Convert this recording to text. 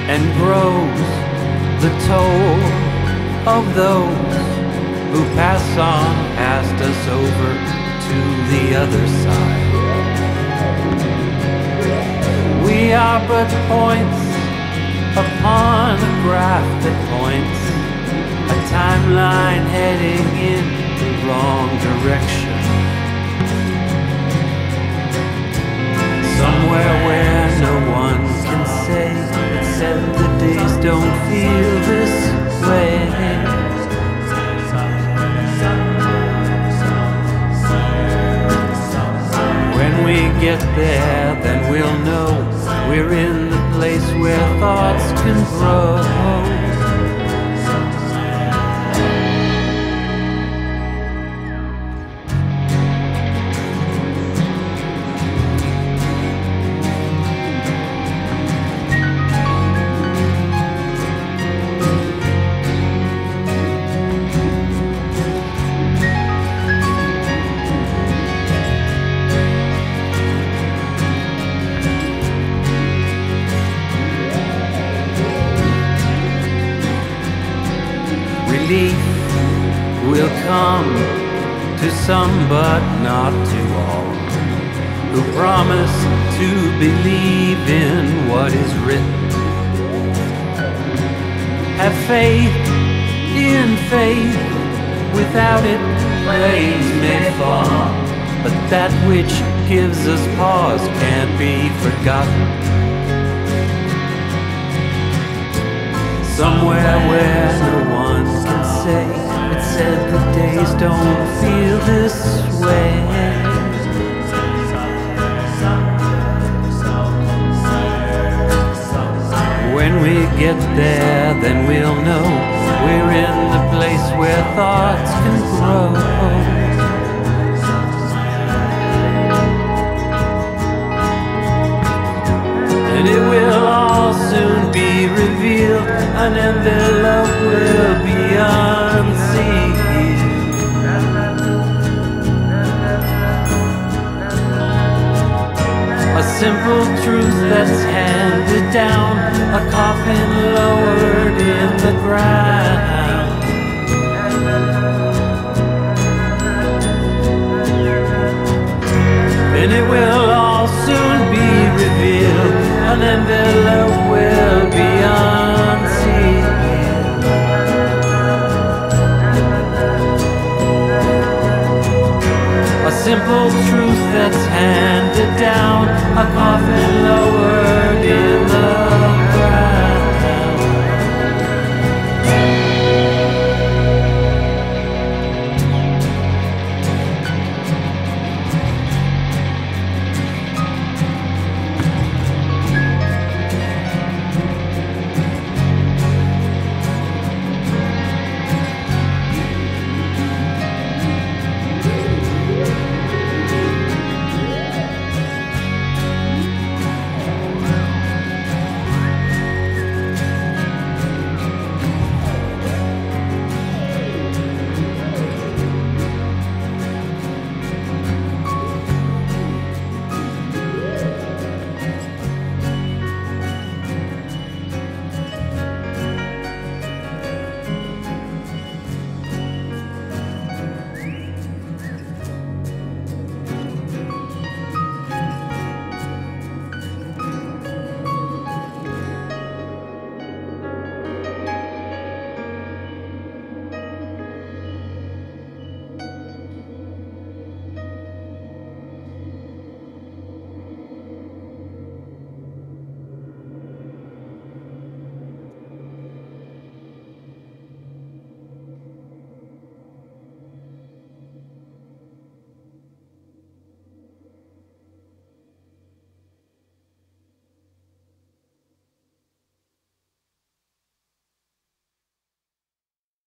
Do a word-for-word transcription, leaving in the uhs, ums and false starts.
and grows the toll of those who pass on past us over to the other side. We are but points upon a graph that points a timeline heading in the wrong direction. Somewhere where no one can say, except the days don't feel this way. When we get there, then we'll know we're in the place where thoughts can grow. Relief will come to some but not to all, who promise to believe in what is written. Have faith in faith, without it praise may fall, but that which gives us pause can't be forgotten. Somewhere where no one can say, it said the days don't feel this way. When we get there, then we'll know we're in the place where thoughts can grow. And it will all soon be revealed, an envelope will be unsealed. A simple truth that's handed down, a coffin lowered in the ground. And it will all soon be revealed, an envelope will be unsealed. A simple truth that's handed down, a coffin lowered